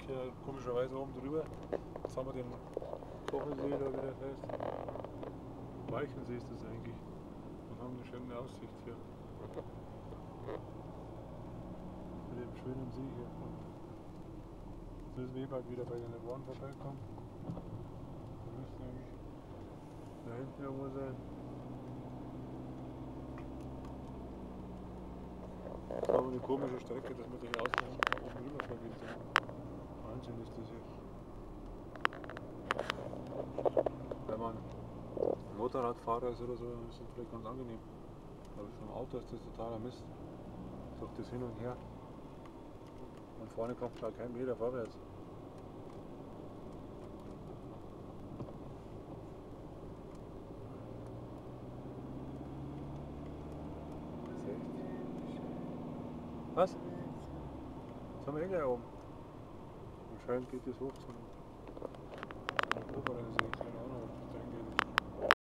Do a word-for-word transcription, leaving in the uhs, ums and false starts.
hier komischerweise oben drüber. Jetzt haben wir den Kochelsee da wieder fest. Weichensee ist das eigentlich. Und haben eine schöne Aussicht hier. Mit dem schönen See hier. Jetzt müssen wir eh bald wieder bei den Ohren vorbeikommen. Wir müssen eigentlich da hinten irgendwo sein. Das ist aber eine komische Strecke, dass man durch außen oben rüber vergeht. Wahnsinn ist das hier. Wenn man Motorradfahrer ist oder so, dann ist das vielleicht ganz angenehm. Aber für ein Auto ist das totaler Mist. Durch das Hin und Her. Und vorne kommt gar kein Meter vorwärts. Was? Jetzt haben wir eh gleich oben. Anscheinend geht es hoch zum